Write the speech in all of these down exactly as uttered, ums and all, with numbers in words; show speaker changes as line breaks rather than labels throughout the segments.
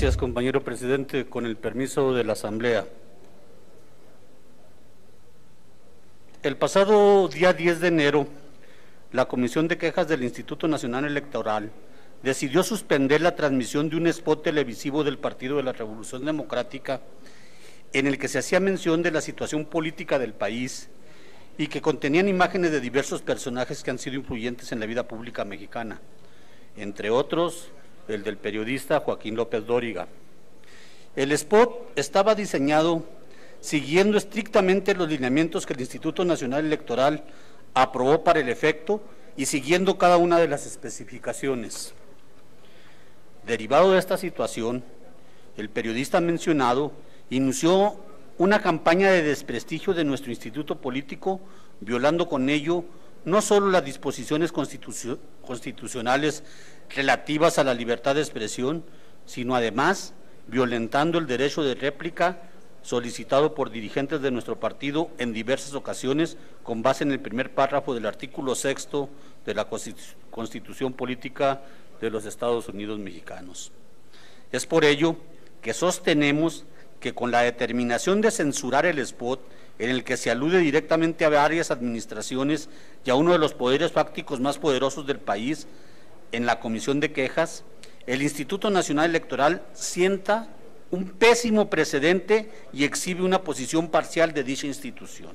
Gracias, compañero presidente. Con el permiso de la Asamblea. El pasado día diez de enero, la Comisión de Quejas del Instituto Nacional Electoral decidió suspender la transmisión de un spot televisivo del Partido de la Revolución Democrática en el que se hacía mención de la situación política del país y que contenían imágenes de diversos personajes que han sido influyentes en la vida pública mexicana, entre otros el del periodista Joaquín López Dóriga. El spot estaba diseñado siguiendo estrictamente los lineamientos que el Instituto Nacional Electoral aprobó para el efecto y siguiendo cada una de las especificaciones. Derivado de esta situación, el periodista mencionado inició una campaña de desprestigio de nuestro instituto político, violando con ello no solo las disposiciones constitu- constitucionales relativas a la libertad de expresión, sino además violentando el derecho de réplica solicitado por dirigentes de nuestro partido en diversas ocasiones con base en el primer párrafo del artículo sexto de la Constitución Política de los Estados Unidos Mexicanos. Es por ello que sostenemos que con la determinación de censurar el spot, en el que se alude directamente a varias administraciones y a uno de los poderes fácticos más poderosos del país, en la Comisión de Quejas, el Instituto Nacional Electoral sienta un pésimo precedente y exhibe una posición parcial de dicha institución.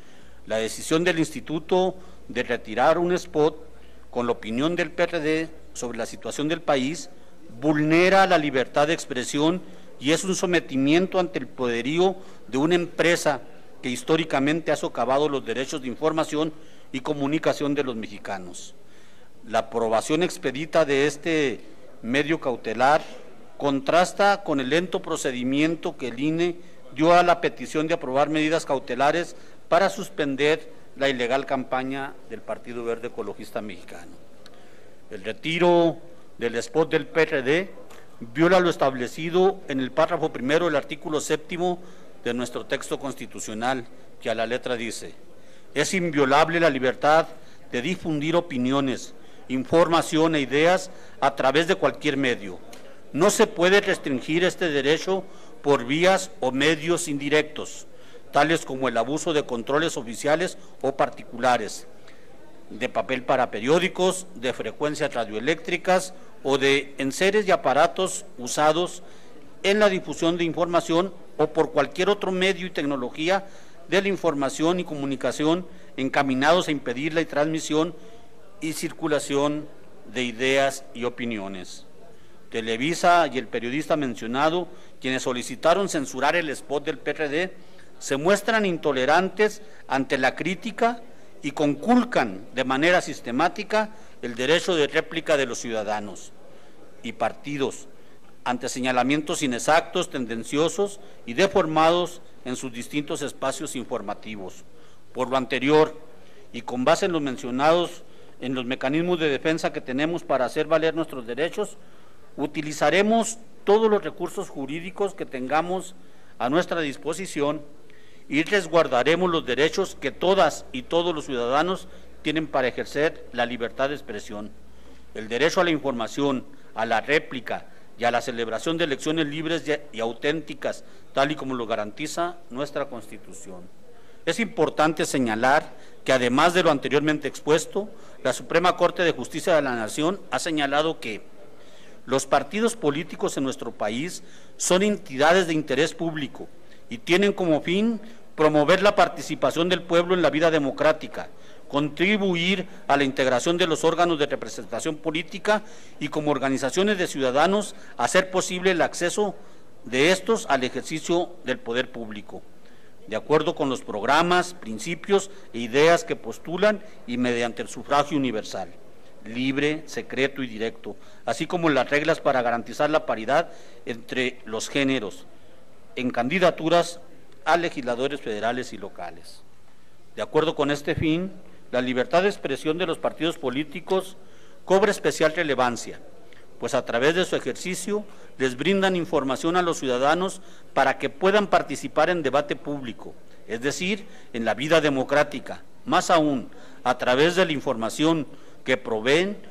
La decisión del Instituto de retirar un spot con la opinión del P R D sobre la situación del país vulnera la libertad de expresión y es un sometimiento ante el poderío de una empresa que históricamente ha socavado los derechos de información y comunicación de los mexicanos. La aprobación expedita de este medio cautelar contrasta con el lento procedimiento que el I N E dio a la petición de aprobar medidas cautelares para suspender la ilegal campaña del Partido Verde Ecologista Mexicano. El retiro del spot del P R D viola lo establecido en el párrafo primero del artículo séptimo de nuestro texto constitucional, que a la letra dice: es inviolable la libertad de difundir opiniones, información e ideas a través de cualquier medio. No se puede restringir este derecho por vías o medios indirectos, tales como el abuso de controles oficiales o particulares, de papel para periódicos, de frecuencias radioeléctricas o de enseres y aparatos usados en la difusión de información o por cualquier otro medio y tecnología de la información y comunicación encaminados a impedir la transmisión y circulación de ideas y opiniones. Televisa y el periodista mencionado, quienes solicitaron censurar el spot del P R D, se muestran intolerantes ante la crítica y conculcan de manera sistemática el derecho de réplica de los ciudadanos y partidos ante señalamientos inexactos, tendenciosos y deformados en sus distintos espacios informativos. Por lo anterior, y con base en los mencionados en los mecanismos de defensa que tenemos para hacer valer nuestros derechos, utilizaremos todos los recursos jurídicos que tengamos a nuestra disposición y resguardaremos los derechos que todas y todos los ciudadanos tienen para ejercer la libertad de expresión. El derecho a la información, a la réplica y a la celebración de elecciones libres y auténticas, tal y como lo garantiza nuestra Constitución. Es importante señalar que, además de lo anteriormente expuesto, la Suprema Corte de Justicia de la Nación ha señalado que los partidos políticos en nuestro país son entidades de interés público y tienen como fin promover la participación del pueblo en la vida democrática, contribuir a la integración de los órganos de representación política y como organizaciones de ciudadanos hacer posible el acceso de estos al ejercicio del poder público, de acuerdo con los programas, principios e ideas que postulan y mediante el sufragio universal, libre, secreto y directo, así como las reglas para garantizar la paridad entre los géneros en candidaturas a legisladores federales y locales. De acuerdo con este fin, la libertad de expresión de los partidos políticos cobra especial relevancia, pues a través de su ejercicio les brindan información a los ciudadanos para que puedan participar en debate público, es decir, en la vida democrática. Más aún, a través de la información que proveen,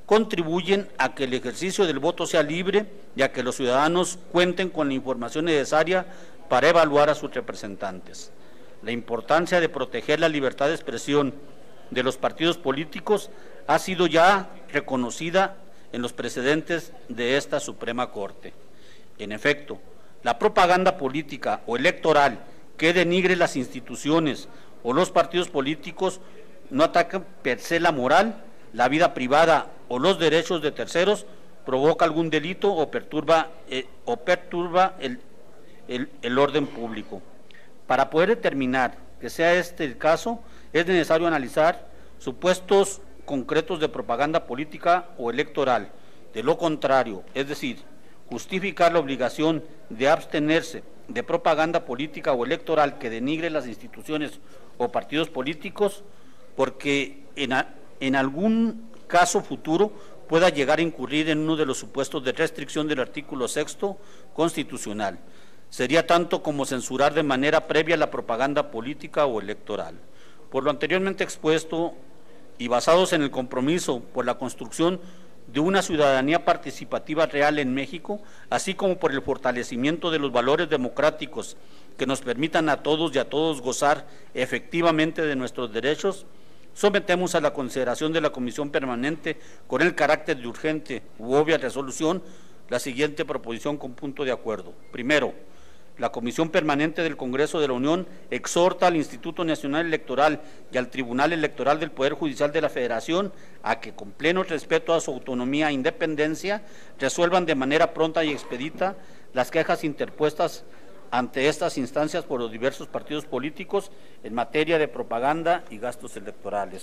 contribuyen a que el ejercicio del voto sea libre y a que los ciudadanos cuenten con la información necesaria para evaluar a sus representantes. La importancia de proteger la libertad de expresión de los partidos políticos ha sido ya reconocida en los precedentes de esta Suprema Corte. En efecto, la propaganda política o electoral que denigre las instituciones o los partidos políticos no ataca per se la moral, la vida privada o los derechos de terceros, provoca algún delito o perturba, eh, o perturba el, el, el orden público. Para poder determinar que sea este el caso, es necesario analizar supuestos concretos de propaganda política o electoral. De lo contrario, es decir, justificar la obligación de abstenerse de propaganda política o electoral que denigre las instituciones o partidos políticos, porque en, a, en algún caso futuro pueda llegar a incurrir en uno de los supuestos de restricción del artículo sexto constitucional. Sería tanto como censurar de manera previa la propaganda política o electoral. Por lo anteriormente expuesto y basados en el compromiso por la construcción de una ciudadanía participativa real en México, así como por el fortalecimiento de los valores democráticos que nos permitan a todos y a todos gozar efectivamente de nuestros derechos, sometemos a la consideración de la Comisión Permanente con el carácter de urgente u obvia resolución la siguiente proposición con punto de acuerdo. Primero, la Comisión Permanente del Congreso de la Unión exhorta al Instituto Nacional Electoral y al Tribunal Electoral del Poder Judicial de la Federación a que, con pleno respeto a su autonomía e independencia, resuelvan de manera pronta y expedita las quejas interpuestas ante estas instancias por los diversos partidos políticos en materia de propaganda y gastos electorales.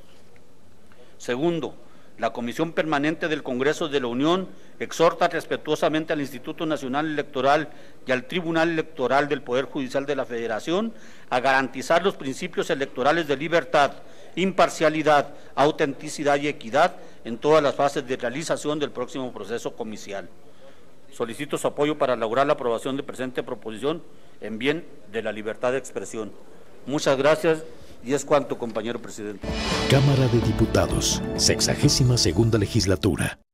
Segundo, la Comisión Permanente del Congreso de la Unión exhorta respetuosamente al Instituto Nacional Electoral y al Tribunal Electoral del Poder Judicial de la Federación a garantizar los principios electorales de libertad, imparcialidad, autenticidad y equidad en todas las fases de realización del próximo proceso comicial. Solicito su apoyo para lograr la aprobación de presente proposición en bien de la libertad de expresión. Muchas gracias. Y es cuanto, compañero presidente.
Cámara de Diputados, sexagésima segunda legislatura.